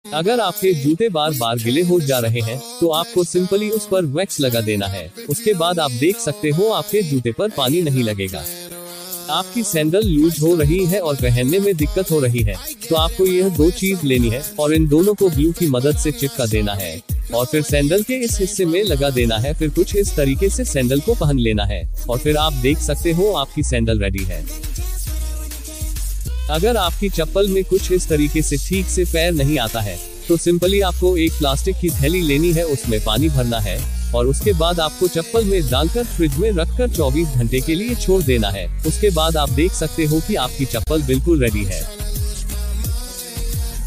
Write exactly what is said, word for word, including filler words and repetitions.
अगर आपके जूते बार बार गीले हो जा रहे हैं तो आपको सिंपली उस पर वैक्स लगा देना है। उसके बाद आप देख सकते हो आपके जूते पर पानी नहीं लगेगा। आपकी सैंडल लूज हो रही है और पहनने में दिक्कत हो रही है तो आपको यह दो चीज लेनी है और इन दोनों को ग्लू की मदद से चिपका देना है और फिर सैंडल के इस हिस्से में लगा देना है। फिर कुछ इस तरीके से सैंडल को पहन लेना है और फिर आप देख सकते हो आपकी सैंडल रेडी है। अगर आपकी चप्पल में कुछ इस तरीके से ठीक से पैर नहीं आता है तो सिंपली आपको एक प्लास्टिक की थैली लेनी है, उसमें पानी भरना है और उसके बाद आपको चप्पल में डालकर फ्रिज में रखकर चौबीस घंटे के लिए छोड़ देना है। उसके बाद आप देख सकते हो कि आपकी चप्पल बिल्कुल रेडी है।